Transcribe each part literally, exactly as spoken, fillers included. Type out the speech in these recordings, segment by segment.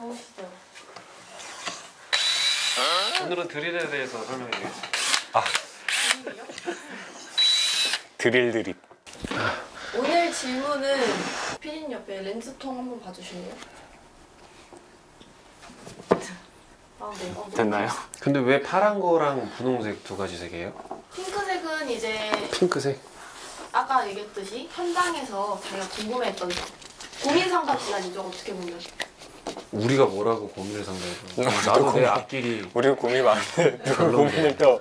가보시죠. 오늘은 드릴에 대해서 설명해 드리겠습니다. 아, 드릴이요? 드릴 드립. 오늘 질문은 피디님 옆에 렌즈통 한번 봐주실래요? 아, 네. 어, 네. 됐나요? 근데 왜 파란 거랑 분홍색 두 가지 색이에요? 핑크색은 이제 핑크색? 아까 얘기했듯이 현장에서 자기가 궁금해했던 고민 상담 시간이죠, 어떻게 보면. 우리가 뭐라고 고민을 상담해서 음, 나도 내 고민. 앞길이 우리가 고민이 많은데 누가 고민을 또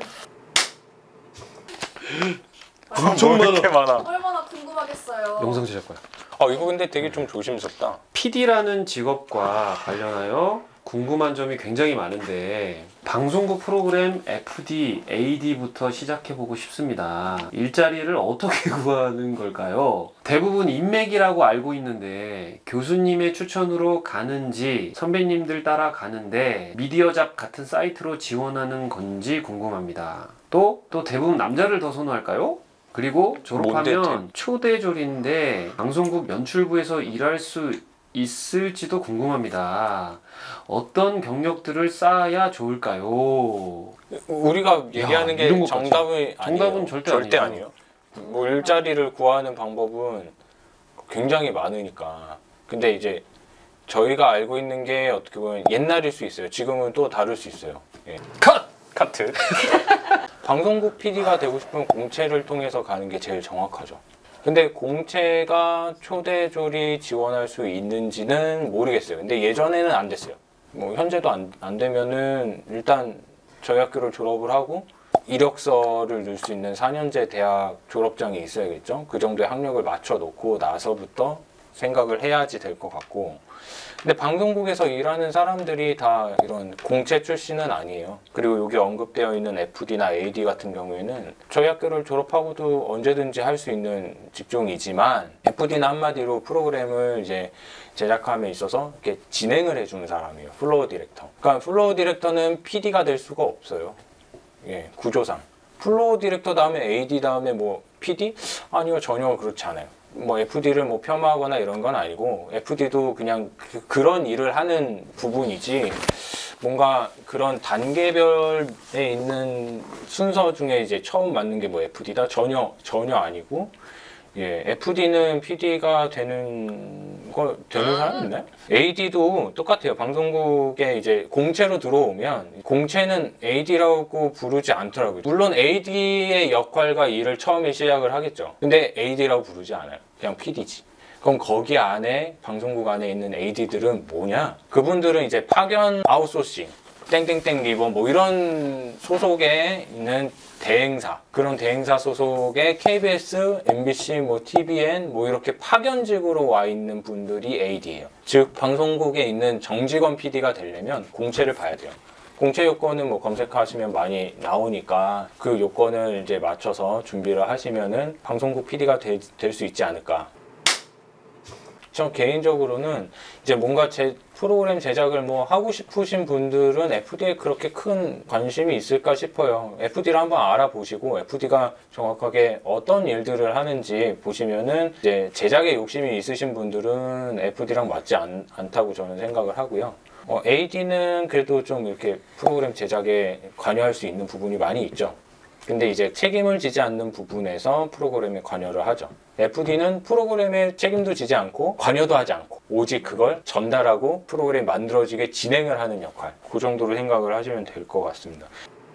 엄청 뭐 이렇게 많아. 얼마나 궁금하겠어요. 영상 제작과야. 어, 이거 근데 되게 좀 조심스럽다. 피디라는 직업과 관련하여 궁금한 점이 굉장히 많은데 방송국 프로그램 에프디, 에이디부터 시작해보고 싶습니다. 일자리를 어떻게 구하는 걸까요? 대부분 인맥이라고 알고 있는데 교수님의 추천으로 가는지 선배님들 따라 가는데 미디어잡 같은 사이트로 지원하는 건지 궁금합니다. 또, 또 대부분 남자를 더 선호할까요? 그리고 졸업하면 초대졸인데 방송국 연출부에서 일할 수 있을지도 궁금합니다. 어떤 경력들을 쌓아야 좋을까요? 우리가 얘기하는 야, 게 이런 것 정답이 아니에요. 정답은 절대 절대 아니죠. 아니에요. 뭐 일자리를 구하는 방법은 굉장히 많으니까. 근데 이제 저희가 알고 있는 게 어떻게 보면 옛날일 수 있어요. 지금은 또 다를 수 있어요. 예. 컷! 카트. 방송국 피디가 되고 싶으면 공채를 통해서 가는 게 제일 정확하죠. 근데 공채가 초대졸이 지원할 수 있는지는 모르겠어요. 근데 예전에는 안 됐어요. 뭐 현재도 안, 안 되면은 일단 저희 학교를 졸업을 하고 이력서를 넣을 수 있는 사 년제 대학 졸업장이 있어야겠죠. 그 정도의 학력을 맞춰 놓고 나서부터 생각을 해야지 될 것 같고, 근데 방송국에서 일하는 사람들이 다 이런 공채 출신은 아니에요. 그리고 여기 언급되어 있는 에프디나 에이디 같은 경우에는 저희 학교를 졸업하고도 언제든지 할 수 있는 직종이지만, 에프디는 한마디로 프로그램을 이제 제작함에 있어서 이렇게 진행을 해주는 사람이에요. 플로어 디렉터. 그러니까 플로어 디렉터는 피디가 될 수가 없어요. 예, 구조상. 플로어 디렉터 다음에 에이디 다음에 뭐 피디? 아니요, 전혀 그렇지 않아요. 뭐 에프디를 뭐 폄하하거나 이런 건 아니고, 에프디도 그냥 그, 그런 일을 하는 부분이지, 뭔가 그런 단계별에 있는 순서 중에 이제 처음 맞는 게 뭐 에프디다? 전혀 전혀 아니고, 예, 에프디는 피디가 되는 거 되는 사람 있나요? 에이디도 똑같아요. 방송국에 이제 공채로 들어오면 공채는 에이디라고 부르지 않더라고요. 물론 에이디의 역할과 일을 처음에 시작을 하겠죠. 근데 에이디라고 부르지 않아요. 그냥 피디지. 그럼 거기 안에 방송국 안에 있는 에이디들은 뭐냐? 그분들은 이제 파견 아웃소싱, 땡땡땡 리본 뭐 이런 소속에 있는 대행사, 그런 대행사 소속의 케이비에스, 엠비씨, 뭐 티비엔 뭐 이렇게 파견직으로 와 있는 분들이 에이디예요. 즉 방송국에 있는 정직원 피디가 되려면 공채를 봐야 돼요. 공채 요건은 뭐 검색하시면 많이 나오니까 그 요건을 이제 맞춰서 준비를 하시면은 방송국 피디가 될 수 있지 않을까. 저 개인적으로는 이제 뭔가 제 프로그램 제작을 뭐 하고 싶으신 분들은 에프디에 그렇게 큰 관심이 있을까 싶어요. 에프디를 한번 알아보시고 에프디가 정확하게 어떤 일들을 하는지 보시면은 이제 제작에 욕심이 있으신 분들은 에프디랑 맞지 않, 않다고 저는 생각을 하고요. 어, 에이디는 그래도 좀 이렇게 프로그램 제작에 관여할 수 있는 부분이 많이 있죠. 근데 이제 책임을 지지 않는 부분에서 프로그램에 관여를 하죠. 에프디는 프로그램에 책임도 지지 않고 관여도 하지 않고 오직 그걸 전달하고 프로그램이 만들어지게 진행을 하는 역할, 그 정도로 생각을 하시면 될 것 같습니다.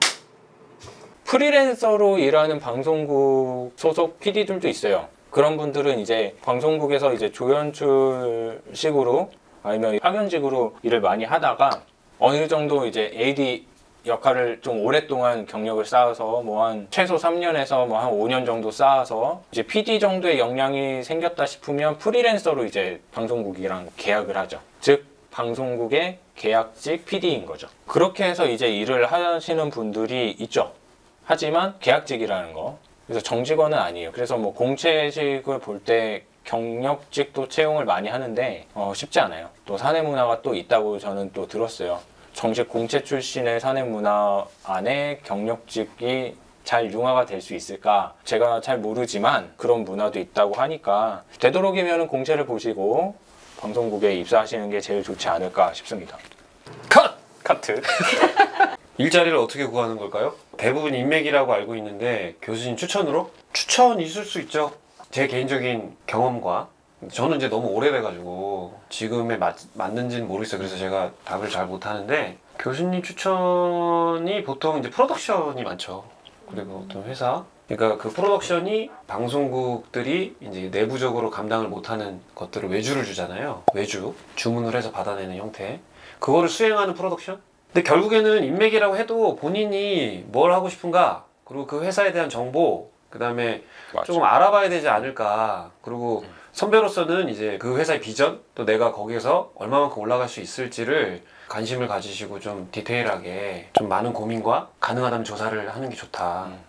프리랜서로 일하는 방송국 소속 피디들도 있어요. 그런 분들은 이제 방송국에서 이제 조연출식으로 아니면 파견직으로 일을 많이 하다가 어느 정도 이제 에이디 역할을 좀 오랫동안 경력을 쌓아서 뭐 한 최소 삼 년에서 뭐 한 오 년 정도 쌓아서 이제 피디 정도의 역량이 생겼다 싶으면 프리랜서로 이제 방송국이랑 계약을 하죠. 즉 방송국의 계약직 피디인 거죠. 그렇게 해서 이제 일을 하시는 분들이 있죠. 하지만 계약직이라는 거, 그래서 정직원은 아니에요. 그래서 뭐 공채직을 볼 때 경력직도 채용을 많이 하는데 어, 쉽지 않아요. 또 사내문화가 또 있다고 저는 또 들었어요. 정식 공채 출신의 사내문화 안에 경력직이 잘 융화가 될 수 있을까? 제가 잘 모르지만 그런 문화도 있다고 하니까 되도록이면 공채를 보시고 방송국에 입사하시는 게 제일 좋지 않을까 싶습니다. 컷! 카트. 일자리를 어떻게 구하는 걸까요? 대부분 인맥이라고 알고 있는데 교수님 추천으로? 추천 있을 수 있죠. 제 개인적인 경험과 저는 이제 너무 오래돼가지고 지금에 맞, 맞는지는 모르겠어요. 그래서 제가 답을 잘 못하는데 교수님 추천이 보통 이제 프로덕션이 많죠. 그리고 어떤 회사 그러니까 그 프로덕션이 방송국들이 이제 내부적으로 감당을 못하는 것들을 외주를 주잖아요. 외주 주문을 해서 받아내는 형태 그거를 수행하는 프로덕션. 근데 결국에는 인맥이라고 해도 본인이 뭘 하고 싶은가 그리고 그 회사에 대한 정보 그 다음에 조금 알아봐야 되지 않을까. 그리고 선배로서는 이제 그 회사의 비전 또 내가 거기에서 얼마만큼 올라갈 수 있을지를 관심을 가지시고 좀 디테일하게 좀 많은 고민과 가능하다면 조사를 하는 게 좋다. 음.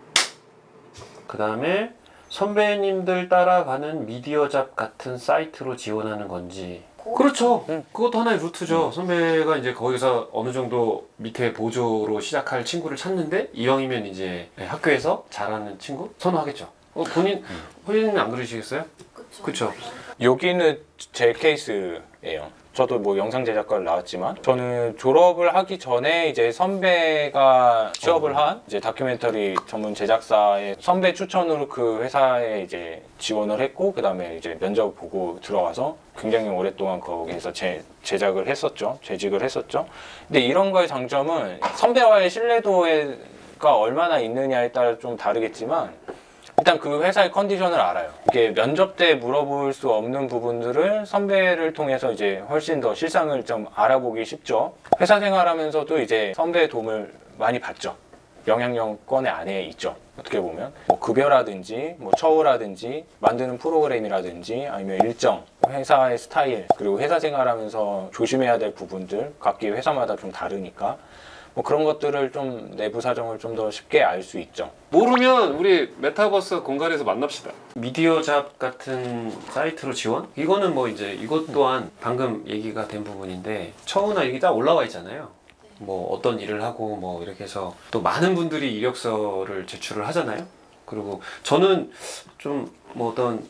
그 다음에 선배님들 따라가는 미디어잡 같은 사이트로 지원하는 건지. 그렇죠. 응. 그것도 하나의 루트죠. 응. 선배가 이제 거기서 어느 정도 밑에 보조로 시작할 친구를 찾는데 이왕이면 이제 학교에서 잘하는 친구 선호하겠죠. 어, 본인 응. 호연이는 안 그러시겠어요? 그렇죠. 여기는 제 케이스예요. 저도 뭐 영상 제작과를 나왔지만 저는 졸업을 하기 전에 이제 선배가 취업을 한 이제 다큐멘터리 전문 제작사의 선배 추천으로 그 회사에 이제 지원을 했고 그 다음에 이제 면접 보고 들어와서 굉장히 오랫동안 거기에서 제, 제작을 했었죠. 재직을 했었죠. 근데 이런 거의 장점은 선배와의 신뢰도가 얼마나 있느냐에 따라 좀 다르겠지만 일단 그 회사의 컨디션을 알아요. 이게 면접 때 물어볼 수 없는 부분들을 선배를 통해서 이제 훨씬 더 실상을 좀 알아보기 쉽죠. 회사 생활하면서도 이제 선배의 도움을 많이 받죠. 영향력권의 안에 있죠. 어떻게 보면 뭐 급여라든지 뭐 처우라든지 만드는 프로그램이라든지 아니면 일정, 회사의 스타일 그리고 회사 생활하면서 조심해야 될 부분들 각기 회사마다 좀 다르니까 뭐 그런 것들을 좀 내부 사정을 좀 더 쉽게 알 수 있죠. 모르면 우리 메타버스 공간에서 만납시다. 미디어잡 같은 사이트로 지원? 이거는 뭐 이제 이것 또한 방금 얘기가 된 부분인데 처우나 여기 딱 올라와 있잖아요. 뭐 어떤 일을 하고 뭐 이렇게 해서 또 많은 분들이 이력서를 제출을 하잖아요. 그리고 저는 좀 뭐 어떤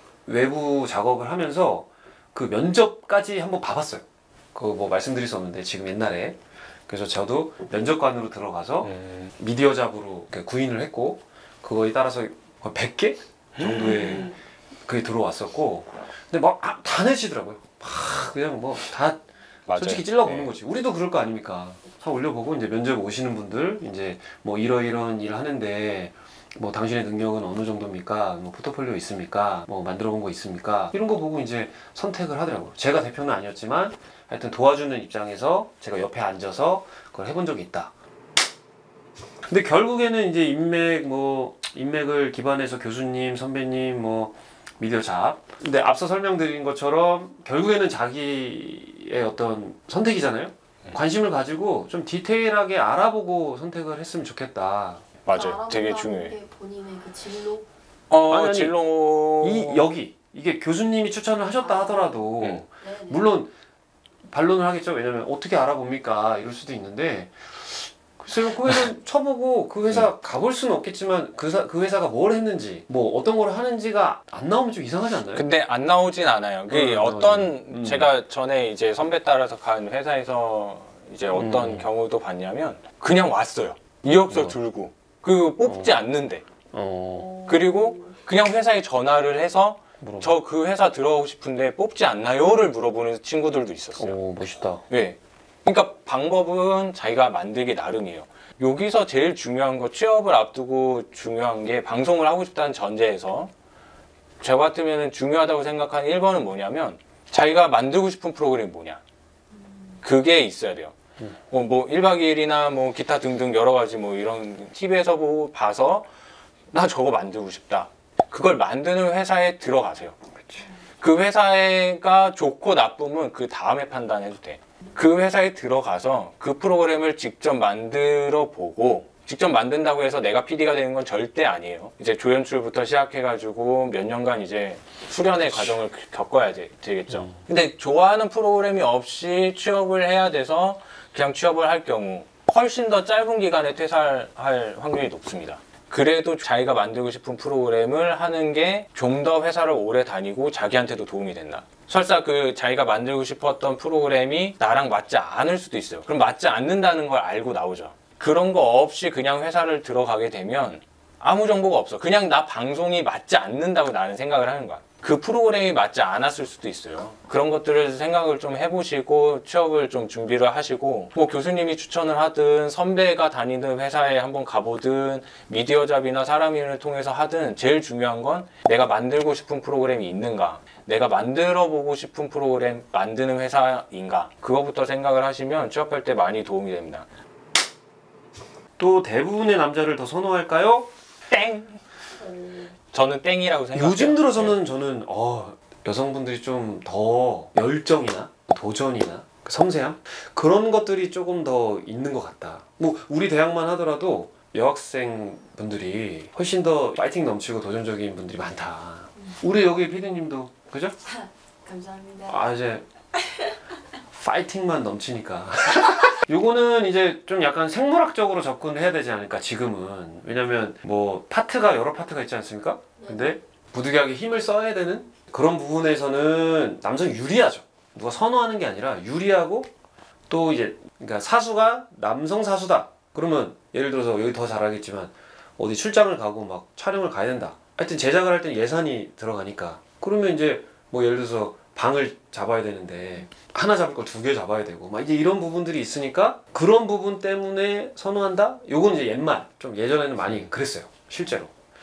외부 작업을 하면서 그 면접까지 한번 봐봤어요. 그거 뭐 말씀드릴 수 없는데 지금 옛날에 그래서 저도 면접관으로 들어가서 음. 미디어잡으로 구인을 했고 그거에 따라서 거의 백 개 정도의 음. 그게 들어왔었고 근데 막 다 내시더라고요. 막 그냥 뭐 다 솔직히 찔러보는 네. 거지. 우리도 그럴 거 아닙니까? 다 올려보고 이제 면접 오시는 분들 이제 뭐 이러이러한 일 하는데 뭐 당신의 능력은 어느 정도입니까? 뭐 포트폴리오 있습니까? 뭐 만들어 본 거 있습니까? 이런 거 보고 이제 선택을 하더라고요. 제가 대표는 아니었지만 하여튼 도와주는 입장에서 제가 옆에 앉아서 그걸 해본 적이 있다. 근데 결국에는 이제 인맥 뭐 인맥을 기반해서 교수님, 선배님 뭐 미디어잡. 근데 앞서 설명드린 것처럼 결국에는 자기의 어떤 선택이잖아요. 관심을 가지고 좀 디테일하게 알아보고 선택을 했으면 좋겠다. 맞아요. 되게 중요해. 게 본인의 그 진로? 어, 아니, 아니, 진로 이 여기 이게 교수님이 추천을 하셨다 하더라도 음. 물론 반론을 하겠죠. 왜냐면 어떻게 알아봅니까? 이럴 수도 있는데 글쎄요. 그 회사 쳐보고 그 회사 음. 가볼 수는 없겠지만 그, 사, 그 회사가 뭘 했는지 뭐 어떤 걸 하는지가 안 나오면 좀 이상하지 않나요? 근데 안 나오진 않아요. 그 음, 어떤 음. 제가 전에 이제 선배 따라서 간 회사에서 이제 어떤 음. 경우도 봤냐면 그냥 왔어요. 이력서 어. 들고 그 뽑지 어. 않는데 어. 그리고 그냥 회사에 전화를 해서 저 그 회사 들어오고 싶은데 뽑지 않나요?를 물어보는 친구들도 있었어요. 오, 멋있다. 네. 그러니까 방법은 자기가 만들기 나름이에요. 여기서 제일 중요한 거 취업을 앞두고 중요한 게 방송을 하고 싶다는 전제에서 저 같으면 중요하다고 생각하는 일 번은 뭐냐면 자기가 만들고 싶은 프로그램이 뭐냐 그게 있어야 돼요. 음. 어, 뭐 일 박 이 일이나 뭐 기타 등등 여러 가지 뭐 이런 티비에서 보고 봐서 나 저거 만들고 싶다. 그걸 만드는 회사에 들어가세요. 그치. 그 회사가 좋고 나쁨은 그 다음에 판단해도 돼. 그 회사에 들어가서 그 프로그램을 직접 만들어 보고 직접 만든다고 해서 내가 피디가 되는 건 절대 아니에요. 이제 조연출부터 시작해가지고 몇 년간 이제 수련의 과정을 겪어야 되, 되겠죠. 음. 근데 좋아하는 프로그램이 없이 취업을 해야 돼서 그냥 취업을 할 경우 훨씬 더 짧은 기간에 퇴사할 확률이 높습니다. 그래도 자기가 만들고 싶은 프로그램을 하는 게 좀 더 회사를 오래 다니고 자기한테도 도움이 된다. 설사 그 자기가 만들고 싶었던 프로그램이 나랑 맞지 않을 수도 있어요. 그럼 맞지 않는다는 걸 알고 나오죠. 그런 거 없이 그냥 회사를 들어가게 되면 아무 정보가 없어. 그냥 나 방송이 맞지 않는다고 나는 생각을 하는 거야. 그 프로그램이 맞지 않았을 수도 있어요. 그런 것들을 생각을 좀 해보시고 취업을 좀 준비를 하시고, 뭐 교수님이 추천을 하든 선배가 다니는 회사에 한번 가보든 미디어 잡이나 사람인을 통해서 하든, 제일 중요한 건 내가 만들고 싶은 프로그램이 있는가, 내가 만들어 보고 싶은 프로그램 만드는 회사인가, 그거부터 생각을 하시면 취업할 때 많이 도움이 됩니다. 또 대부분의 남자를 더 선호할까요? 땡! 저는 땡이라고 생각해요. 요즘 들어서는 저는 어, 여성분들이 좀 더 열정이나 도전이나 섬세함 그런 것들이 조금 더 있는 것 같다. 뭐 우리 대학만 하더라도 여학생 분들이 훨씬 더 파이팅 넘치고 도전적인 분들이 많다. 우리 여기 피디님도 그죠? 감사합니다. 아 이제 파이팅만 넘치니까. 요거는 이제 좀 약간 생물학적으로 접근해야 되지 않을까 지금은. 왜냐면 뭐 파트가 여러 파트가 있지 않습니까? 근데 부득이하게 힘을 써야 되는 그런 부분에서는 남성이 유리하죠. 누가 선호하는 게 아니라 유리하고, 또 이제 그러니까 사수가 남성 사수다 그러면 예를 들어서 여기 더 잘하겠지만 어디 출장을 가고 막 촬영을 가야 된다. 하여튼 제작을 할 때는 예산이 들어가니까 그러면 이제 뭐 예를 들어서 방을 잡아야 되는데 하나 잡을 걸 두 개 잡아야 되고 막 이제 이런 부분들이 있으니까 그런 부분 때문에 선호한다? 요건 이제 옛말, 좀 예전에는 많이 그랬어요 실제로.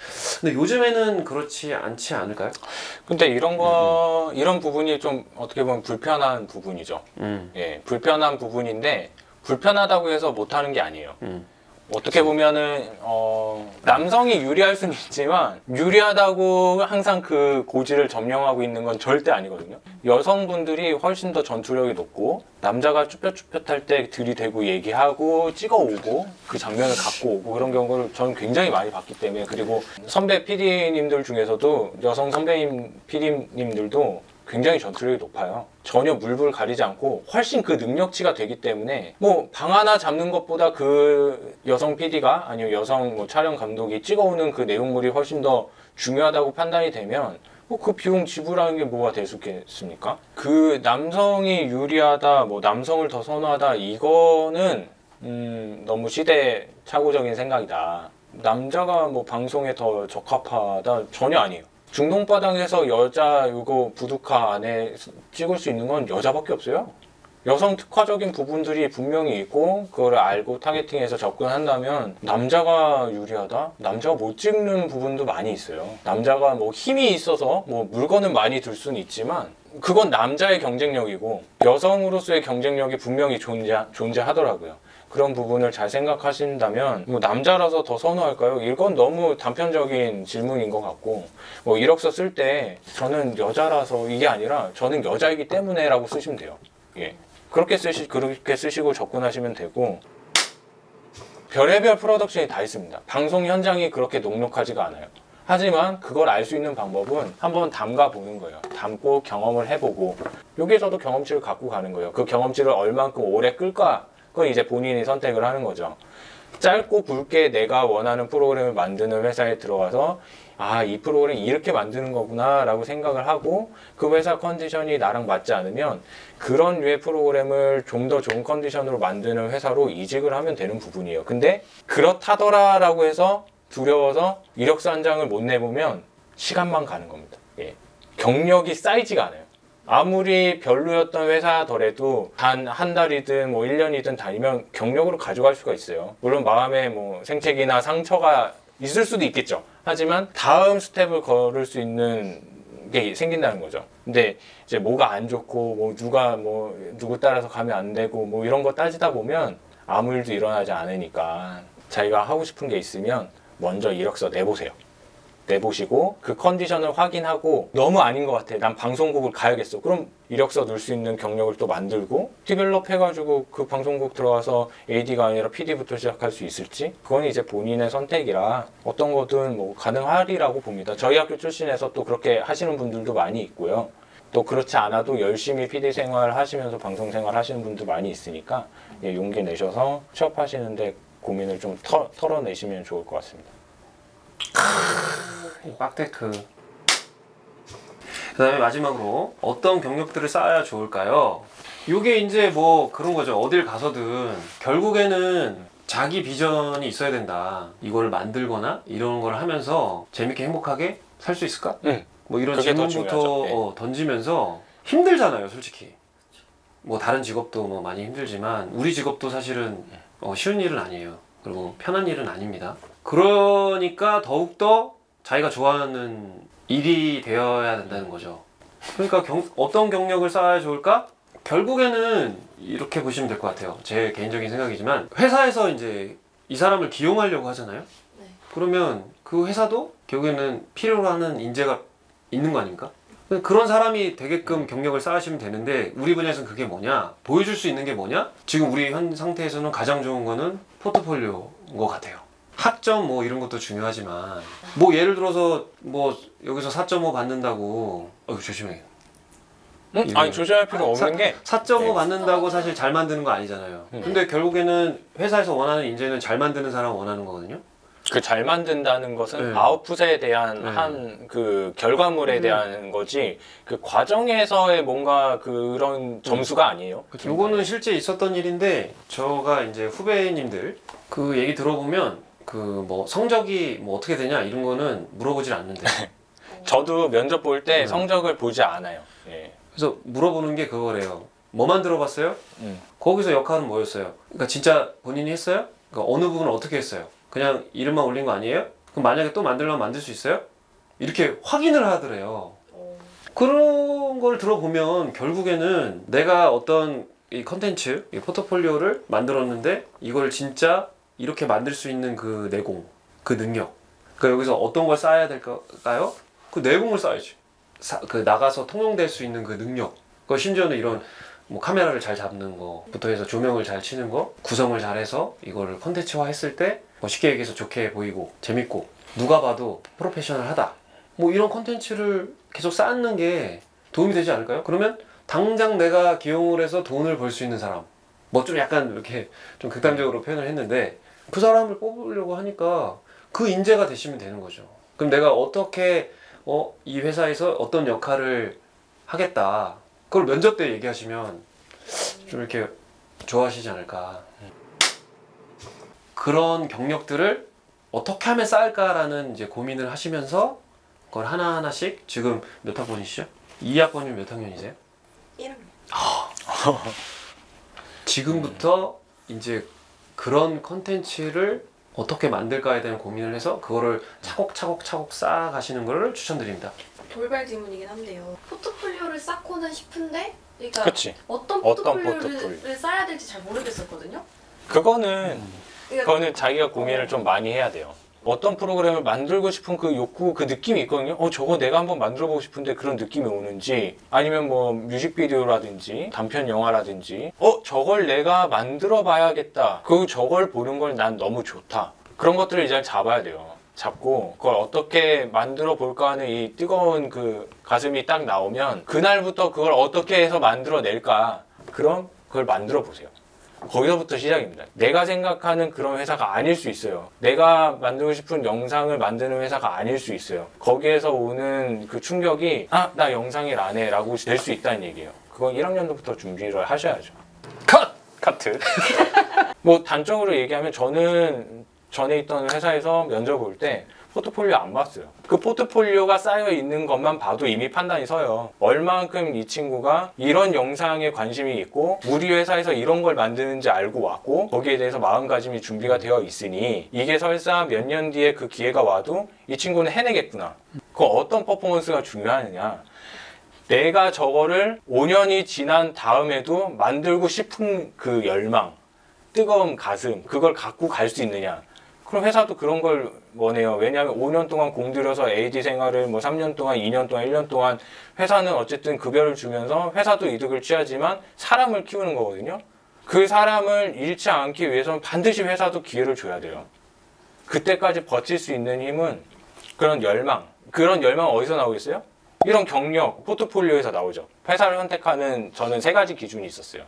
근데 요즘에는 그렇지 않지 않을까요? 근데 이런 거 음. 이런 부분이 좀 어떻게 보면 불편한 부분이죠. 음. 예, 불편한 부분인데 불편하다고 해서 못하는 게 아니에요. 음. 어떻게 보면은 어, 남성이 유리할 수는 있지만 유리하다고 항상 그 고지를 점령하고 있는 건 절대 아니거든요. 여성분들이 훨씬 더 전투력이 높고 남자가 쭈뼛쭈뼛할 때 들이대고 얘기하고 찍어오고 그 장면을 갖고 오고 그런 경우를 저는 굉장히 많이 봤기 때문에, 그리고 선배 피디님들 중에서도 여성 선배님 피디님들도 굉장히 전투력이 높아요. 전혀 물불 가리지 않고 훨씬 그 능력치가 되기 때문에 뭐 방 하나 잡는 것보다 그 여성 피디가 아니면 여성 뭐 촬영 감독이 찍어오는 그 내용물이 훨씬 더 중요하다고 판단이 되면 뭐 그 비용 지불하는 게 뭐가 될 수 있겠습니까? 그 남성이 유리하다, 뭐 남성을 더 선호하다, 이거는 음 너무 시대착오적인 생각이다. 남자가 뭐 방송에 더 적합하다, 전혀 아니에요. 중동바닥에서 여자 이거 부두카 안에 찍을 수 있는 건 여자밖에 없어요. 여성 특화적인 부분들이 분명히 있고 그걸 알고 타겟팅해서 접근한다면 남자가 유리하다? 남자가 못 찍는 부분도 많이 있어요. 남자가 뭐 힘이 있어서 뭐 물건은 많이 들 수는 있지만 그건 남자의 경쟁력이고 여성으로서의 경쟁력이 분명히 존재, 존재하더라고요. 그런 부분을 잘 생각하신다면 뭐 남자라서 더 선호할까요? 이건 너무 단편적인 질문인 것 같고, 뭐 이력서 쓸 때 저는 여자라서 이게 아니라 저는 여자이기 때문에 라고 쓰시면 돼요. 예. 그렇게 쓰시, 그렇게 쓰시고 접근하시면 되고, 별의별 프로덕션이 다 있습니다. 방송 현장이 그렇게 녹록하지가 않아요. 하지만 그걸 알 수 있는 방법은 한번 담가 보는 거예요. 담고 경험을 해보고, 여기에서도 경험치를 갖고 가는 거예요. 그 경험치를 얼만큼 오래 끌까? 그건 이제 본인이 선택을 하는 거죠. 짧고 굵게 내가 원하는 프로그램을 만드는 회사에 들어가서 아, 이 프로그램 이렇게 만드는 거구나 라고 생각을 하고 그 회사 컨디션이 나랑 맞지 않으면 그런 류의 프로그램을 좀 더 좋은 컨디션으로 만드는 회사로 이직을 하면 되는 부분이에요. 근데 그렇다더라 라고 해서 두려워서 이력서 한 장을 못 내보면 시간만 가는 겁니다. 예. 경력이 쌓이지가 않아요. 아무리 별로였던 회사더라도 단 한 달이든 뭐 일 년이든 다니면 경력으로 가져갈 수가 있어요. 물론 마음에 뭐 생책이나 상처가 있을 수도 있겠죠. 하지만 다음 스텝을 걸을 수 있는 게 생긴다는 거죠. 근데 이제 뭐가 안 좋고 뭐 누가 뭐 누구 따라서 가면 안 되고 뭐 이런 거 따지다 보면 아무 일도 일어나지 않으니까 자기가 하고 싶은 게 있으면 먼저 이력서 내보세요. 내보시고 그 컨디션을 확인하고 너무 아닌 것 같아, 난 방송국을 가야겠어, 그럼 이력서 넣을 수 있는 경력을 또 만들고 디벨롭 해가지고 그 방송국 들어가서 에이디가 아니라 피디부터 시작할 수 있을지, 그건 이제 본인의 선택이라 어떤 거든 뭐 가능하리라고 봅니다. 저희 학교 출신에서 또 그렇게 하시는 분들도 많이 있고요. 또 그렇지 않아도 열심히 피디 생활 하시면서 방송 생활 하시는 분도 많이 있으니까 예, 용기 내셔서 취업하시는데 고민을 좀 털, 털어내시면 좋을 것 같습니다. 빡테크. 그 다음에 마지막으로 어떤 경력들을 쌓아야 좋을까요? 이게 이제 뭐 그런 거죠. 어딜 가서든 결국에는 자기 비전이 있어야 된다. 이걸 만들거나 이런 걸 하면서 재밌게 행복하게 살 수 있을까? 응. 뭐 이런 그게 더 질문부터 중요하죠. 네. 어, 던지면서 힘들잖아요, 솔직히. 뭐 다른 직업도 뭐 많이 힘들지만 우리 직업도 사실은 어, 쉬운 일은 아니에요. 그리고 편한 일은 아닙니다. 그러니까 더욱더 자기가 좋아하는 일이 되어야 된다는 거죠. 그러니까 경, 어떤 경력을 쌓아야 좋을까? 결국에는 이렇게 보시면 될 것 같아요. 제 개인적인 생각이지만 회사에서 이제 이 사람을 기용하려고 하잖아요. 네. 그러면 그 회사도 결국에는 필요로 하는 인재가 있는 거 아닙니까? 그런 사람이 되게끔 경력을 쌓으시면 되는데 우리 분야에서는 그게 뭐냐? 보여줄 수 있는 게 뭐냐? 지금 우리 현 상태에서는 가장 좋은 거는 포트폴리오인 것 같아요. 학점 뭐 이런 것도 중요하지만 뭐 예를 들어서 뭐 여기서 사 점 오 받는다고 어 조심해. 응? 아니 조심할 필요 없는 게 사 점 오 네. 받는다고 사실 잘 만드는 거 아니잖아요. 음. 근데 결국에는 회사에서 원하는 인재는 잘 만드는 사람 원하는 거거든요. 그 잘 만든다는 것은 네. 아웃풋에 대한 네. 한 그 결과물에 음. 대한 거지 그 과정에서의 뭔가 그런 점수가 아니에요. 요거는 실제 있었던 일인데 저가 이제 후배님들 그 얘기 들어보면 그 뭐 성적이 뭐 어떻게 되냐 이런 거는 물어보질 않는데 저도 면접 볼 때 음. 성적을 보지 않아요. 예. 그래서 물어보는 게 그거래요. 뭐 만들어봤어요? 음. 거기서 역할은 뭐였어요? 그러니까 진짜 본인이 했어요? 그러니까 어느 부분을 어떻게 했어요? 그냥 이름만 올린 거 아니에요? 그럼 만약에 또 만들려면 만들 수 있어요? 이렇게 확인을 하더래요. 어, 그런 걸 들어보면 결국에는 내가 어떤 이 컨텐츠, 이 포트폴리오를 만들었는데 이걸 진짜 이렇게 만들 수 있는 그 내공, 그 능력. 그러니까 여기서 어떤 걸 쌓아야 될까요? 그 내공을 쌓아야지. 사, 그 나가서 통용될 수 있는 그 능력. 그 심지어는 이런 뭐 카메라를 잘 잡는 거부터 해서 조명을 잘 치는 거, 구성을 잘해서 이거를 컨텐츠화 했을 때 뭐 쉽게 얘기해서 좋게 보이고 재밌고 누가 봐도 프로페셔널하다. 뭐 이런 컨텐츠를 계속 쌓는 게 도움이 되지 않을까요? 그러면 당장 내가 기용을 해서 돈을 벌 수 있는 사람. 뭐 좀 약간 이렇게 좀 극단적으로 표현을 했는데 그 사람을 뽑으려고 하니까 그 인재가 되시면 되는 거죠. 그럼 내가 어떻게 어, 이 회사에서 어떤 역할을 하겠다. 그걸 면접 때 얘기하시면 좀 이렇게 좋아하시지 않을까. 그런 경력들을 어떻게 하면 쌓을까라는 이제 고민을 하시면서 그걸 하나하나씩 지금 몇 학번이시죠? 이 학번이면 몇 학년이세요? 일 학년. 지금부터 이제 그런 컨텐츠를 어떻게 만들까에 대한 고민을 해서 그거를 차곡차곡 차곡 쌓아가시는 걸 추천드립니다. 돌발 질문이긴 한데요. 포트폴리오를 쌓고는 싶은데 그러니까 그치. 어떤 어떤 포트폴리오를 포트폴리오. 쌓아야 될지 잘 모르겠었거든요. 그거는 그러니까 그거는 자기가 고민을 좀 많이 해야 돼요. 어떤 프로그램을 만들고 싶은 그 욕구, 그 느낌이 있거든요. 어, 저거 내가 한번 만들어보고 싶은데 그런 느낌이 오는지, 아니면 뭐 뮤직비디오라든지 단편 영화라든지, 어, 저걸 내가 만들어 봐야겠다. 그 저걸 보는 걸 난 너무 좋다. 그런 것들을 이제 잡아야 돼요. 잡고 그걸 어떻게 만들어 볼까 하는 이 뜨거운 그 가슴이 딱 나오면 그날부터 그걸 어떻게 해서 만들어 낼까. 그럼 그걸 만들어 보세요. 거기서부터 시작입니다. 내가 생각하는 그런 회사가 아닐 수 있어요. 내가 만들고 싶은 영상을 만드는 회사가 아닐 수 있어요. 거기에서 오는 그 충격이 아, 나 영상일 안 해 라고 될 수 있다는 얘기예요. 그건 일 학년도부터 준비를 하셔야죠. 컷! 카트. 뭐 단적으로 얘기하면 저는 전에 있던 회사에서 면접 볼 때 포트폴리오 안 봤어요. 그 포트폴리오가 쌓여 있는 것만 봐도 이미 판단이 서요. 얼만큼 이 친구가 이런 영상에 관심이 있고 우리 회사에서 이런 걸 만드는지 알고 왔고 거기에 대해서 마음가짐이 준비가 되어 있으니 이게 설사 몇 년 뒤에 그 기회가 와도 이 친구는 해내겠구나. 그 어떤 퍼포먼스가 중요하느냐. 내가 저거를 오 년이 지난 다음에도 만들고 싶은 그 열망, 뜨거운 가슴, 그걸 갖고 갈 수 있느냐. 그럼 회사도 그런 걸 원해요. 왜냐하면 오 년 동안 공들여서 에이디 생활을 뭐 삼 년 동안, 이 년 동안, 일 년 동안 회사는 어쨌든 급여를 주면서 회사도 이득을 취하지만 사람을 키우는 거거든요. 그 사람을 잃지 않기 위해서는 반드시 회사도 기회를 줘야 돼요. 그때까지 버틸 수 있는 힘은 그런 열망. 그런 열망은 어디서 나오겠어요? 이런 경력, 포트폴리오에서 나오죠. 회사를 선택하는 저는 세 가지 기준이 있었어요.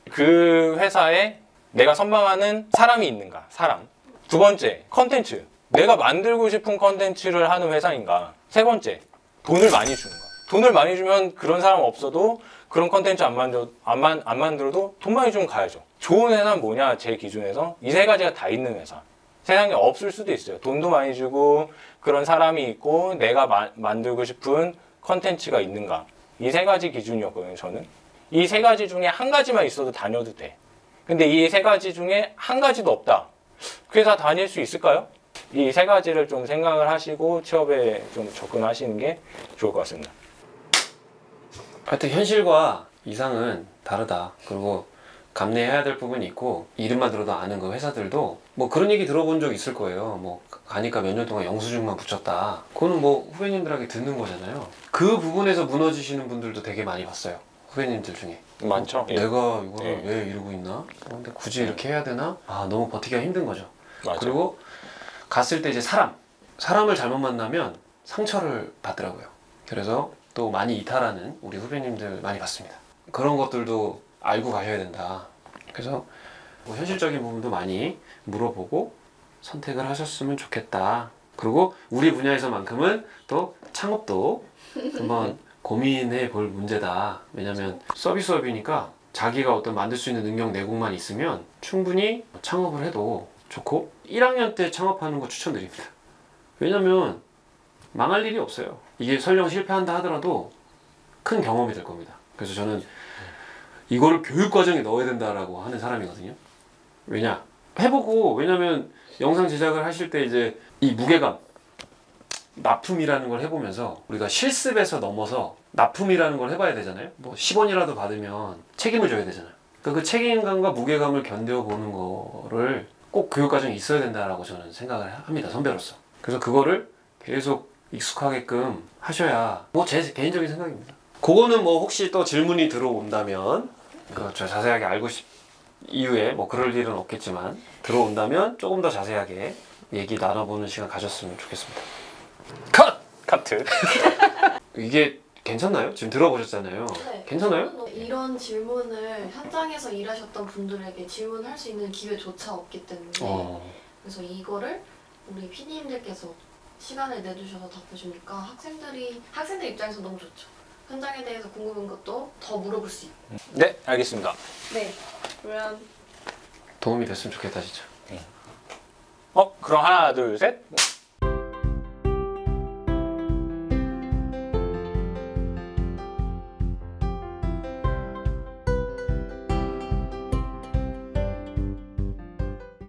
그 회사에 내가 선망하는 사람이 있는가? 사람. 두 번째, 컨텐츠. 내가 만들고 싶은 컨텐츠를 하는 회사인가? 세 번째, 돈을 많이 주는가? 돈을 많이 주면 그런 사람 없어도 그런 컨텐츠 안 만들어 안, 만, 안 만들어도 돈 많이 주면 가야죠. 좋은 회사는 뭐냐 제 기준에서 이 세 가지가 다 있는 회사. 세상에 없을 수도 있어요. 돈도 많이 주고 그런 사람이 있고 내가 마, 만들고 싶은 컨텐츠가 있는가. 이 세 가지 기준이었거든요. 저는 이 세 가지 중에 한 가지만 있어도 다녀도 돼. 근데 이 세 가지 중에 한 가지도 없다. 그 회사 다닐 수 있을까요? 이 세 가지를 좀 생각을 하시고 취업에 좀 접근하시는 게 좋을 것 같습니다. 하여튼 현실과 이상은 다르다. 그리고 감내해야 될 부분이 있고 이름만 들어도 아는 그 회사들도 뭐 그런 얘기 들어본 적 있을 거예요. 뭐 가니까 몇 년 동안 영수증만 붙였다. 그거는 뭐 후배님들에게 듣는 거잖아요. 그 부분에서 무너지시는 분들도 되게 많이 봤어요. 후배님들 중에. 많죠? 어, 내가 이거를 예. 왜 이러고 있나? 근데 굳이 이렇게 해야 되나? 아 너무 버티기가 힘든 거죠. 맞아요. 그리고 갔을 때 이제 사람 사람을 잘못 만나면 상처를 받더라고요. 그래서 또 많이 이탈하는 우리 후배님들 많이 봤습니다. 그런 것들도 알고 가셔야 된다. 그래서 뭐 현실적인 부분도 많이 물어보고 선택을 하셨으면 좋겠다. 그리고 우리 분야에서만큼은 또 창업도 한번 고민해 볼 문제다. 왜냐면 서비스업이니까 자기가 어떤 만들 수 있는 능력 내공만 있으면 충분히 창업을 해도 좋고 일 학년 때 창업하는 거 추천드립니다. 왜냐면 망할 일이 없어요. 이게 설령 실패한다 하더라도 큰 경험이 될 겁니다. 그래서 저는 이거를 교육과정에 넣어야 된다라고 하는 사람이거든요. 왜냐? 해보고, 왜냐면 영상 제작을 하실 때 이제 이 무게감, 납품이라는 걸 해보면서 우리가 실습에서 넘어서 납품이라는 걸 해봐야 되잖아요. 뭐 십 원이라도 받으면 책임을 져야 되잖아요. 그러니까 그 책임감과 무게감을 견뎌보는 거를 꼭 교육과정에 있어야 된다라고 저는 생각을 합니다. 선배로서. 그래서 그거를 계속 익숙하게끔 하셔야 뭐 제 개인적인 생각입니다. 그거는 뭐 혹시 또 질문이 들어온다면 그렇죠. 자세하게 알고 싶 이후에 뭐 그럴 일은 없겠지만 들어온다면 조금 더 자세하게 얘기 나눠보는 시간 가졌으면 좋겠습니다. 컷! 카트. 이게 괜찮나요? 지금 들어보셨잖아요. 네. 괜찮아요? 저는 이런 질문을 현장에서 일하셨던 분들에게 질문할 수 있는 기회조차 없기 때문에 어. 그래서 이거를 우리 피디님들께서 시간을 내주셔서 답해주니까 학생들이 학생들 입장에서 너무 좋죠. 현장에 대해서 궁금한 것도 더 물어볼 수 있고. 네, 알겠습니다. 네. 그러면 도움이 됐으면 좋겠다 진짜. 어, 그럼 하나, 둘, 셋.